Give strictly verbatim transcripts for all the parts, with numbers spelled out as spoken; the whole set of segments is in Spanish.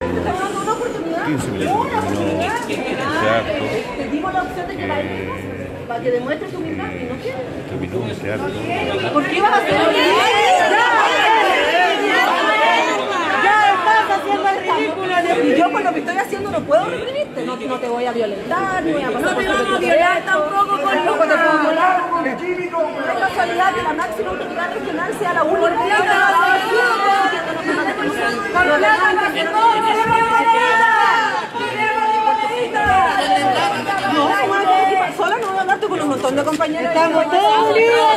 dando una oportunidad. quince minutos. Una oportunidad. Harto. Te dimos la opción de que bailes para que demuestres tu humildad y no quieres. quince minutos, qué harto. ¿Por qué vas a hacer eso? Ya estás haciendo el ridículo. Y yo con lo que estoy haciendo no puedo reprimirte. No, no te voy a violentar, no voy a pasar No por te sobre vamos a tu violar derecho, tampoco con tampoco te puedo violar. No es casualidad que la máxima autoridad regional sea la única que tiene no, sola no voy a hablarte con un montón de compañeros. Estamos todos unidos.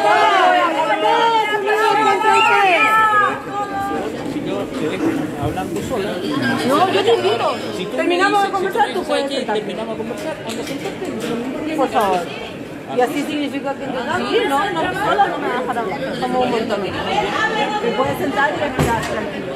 Hablando sola. No, yo te invito. Si tú Terminamos me de conversar, si tú puedes que sentarte. terminamos de conversar, anda sentarte. Por favor. Y así significa que sí, no, no, sola no me vas a dejar hablar. Somos un montón. Te puedes sentar y respirar tranquilo.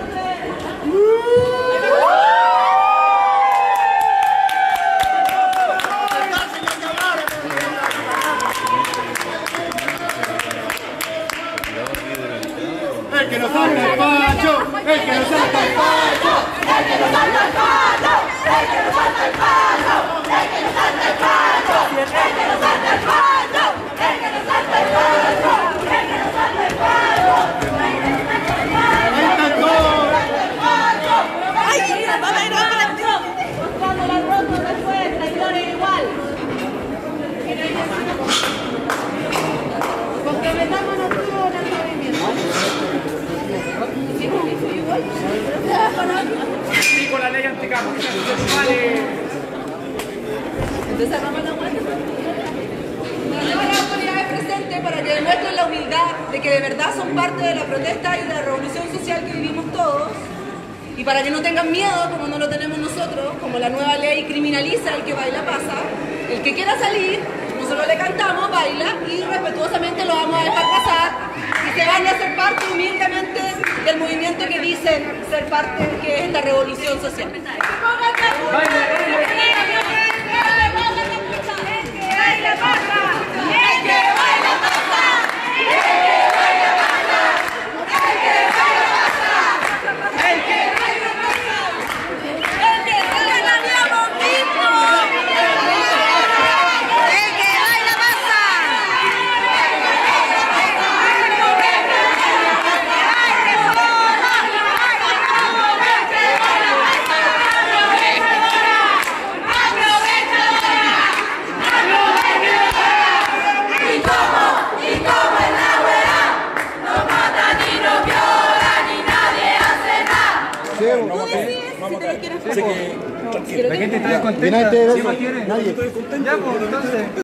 El que nos salta el pacho, el que nos salta el pacho, el que nos salta el pacho, el que nos salta el pacho, el que nos salta el pacho, el que nos salta el pacho, el que nos salta el pacho, el que nos salta el pacho, ahí están todos. ¡Ay, mira, vamos a ir a la acción! Cuando la roto después, traidores igual. Comprometámonos todos en el movimiento. Sí, con la ley anticapo. Entonces hagamos la vuelta. Tenemos las autoridades presentes para que demuestren la humildad de que de verdad son parte de la protesta y de la revolución social que vivimos todos. Y para que no tengan miedo, como no lo tenemos nosotros, como la nueva ley criminaliza el que baila pasa, el que quiera salir, nosotros le cantamos, baila y respetuosamente lo vamos a dejar pasar y se van a hacer parte humildemente del movimiento que dicen ser parte, que es esta revolución social. La gente está descontenta. Nadie. Ya, pues, entonces.